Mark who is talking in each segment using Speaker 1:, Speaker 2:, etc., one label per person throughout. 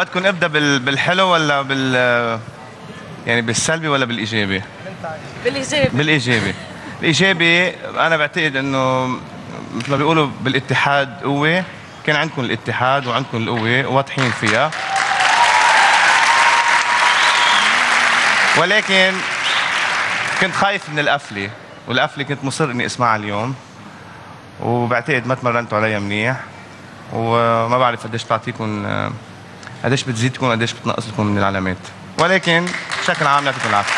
Speaker 1: بدكم ابدا بالحلو ولا يعني بالسلبي ولا بالايجابي؟ بالايجابي. الايجابي انا بعتقد انه مثل ما بيقولوا بالاتحاد قوه، كان عندكم الاتحاد وعندكم القوه واضحين فيها، ولكن كنت خايف من القفله، والقفله كنت مصر اني اسمعها اليوم، وبعتقد ما تمرنتوا عليها منيح، وما بعرف قديش بتعطيكم، قديش بتزيدكم قديش بتنقص لكم من العلامات، ولكن بشكل عام يعطيكم العافيه.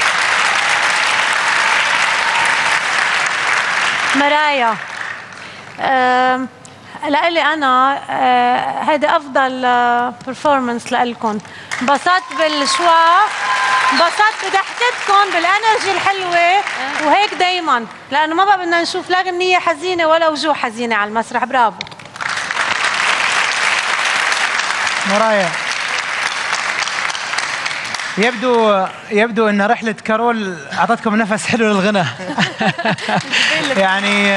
Speaker 2: مرايا، لإلي أنا هيدي أفضل برفورمانس لإلكم. انبسطت بالشوا، انبسطت بضحكتكم، بالانرجي الحلوة، وهيك دايما، لأنه ما بقى بدنا نشوف لا غنية حزينة ولا وجوه حزينة على المسرح. برافو.
Speaker 3: مرايا، يبدو ان رحله كارول اعطتكم نفس حلو للغنى. يعني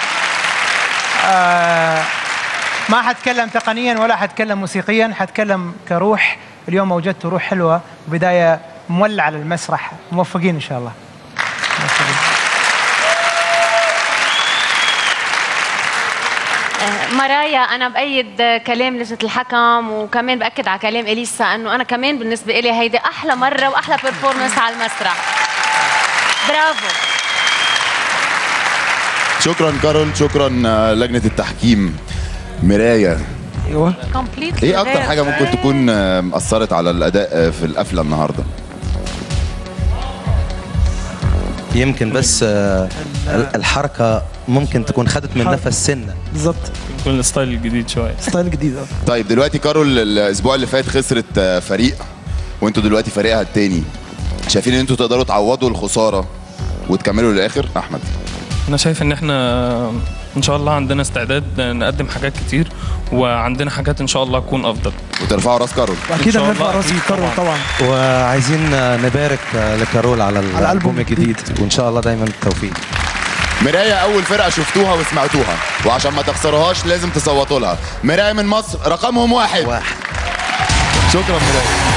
Speaker 3: ما حتكلم تقنيا ولا حتكلم موسيقيا، حتكلم كروح. اليوم وجدت روح حلوه وبدايه مولعه على المسرح. موفقين ان شاء الله. موفقين.
Speaker 4: مرايا، أنا بأيد كلام لجنة الحكم، وكمان بأكد على كلام إليسا إنه أنا كمان بالنسبة إلي هيدي أحلى مرة وأحلى بيرفورمانس على المسرح. برافو.
Speaker 5: شكرا كارول، شكرا لجنة التحكيم. مرايا،
Speaker 3: ايوه،
Speaker 5: ايه أكتر حاجة ممكن تكون أثرت على الأداء في القفلة النهاردة؟
Speaker 6: يمكن بس الحركة ممكن تكون خدت من نفس سنة.
Speaker 3: بالظبط،
Speaker 7: يكون الستايل الجديد شوية.
Speaker 3: ستايل جديد.
Speaker 5: طيب دلوقتي كارول الأسبوع اللي فات خسرت فريق، وانتوا دلوقتي فريقها التاني، شايفين ان انتوا تقدروا تعوضوا الخسارة وتكملوا للآخر؟ أحمد،
Speaker 7: أنا شايف إن إحنا إن شاء الله عندنا استعداد نقدم حاجات كتير، وعندنا حاجات إن شاء الله تكون أفضل.
Speaker 5: وترفعوا راس كارول.
Speaker 3: أكيد هنرفع راس كارول طبعا.
Speaker 6: وعايزين نبارك لكارول على الألبوم الجديد، وإن شاء الله دايما التوفيق.
Speaker 5: مرايا أول فرقة شفتوها وسمعتوها، وعشان ما تخسروهاش لازم تصوتوا لها. مرايا من مصر رقمهم واحد.
Speaker 6: واحد.
Speaker 5: شكرا مرايا.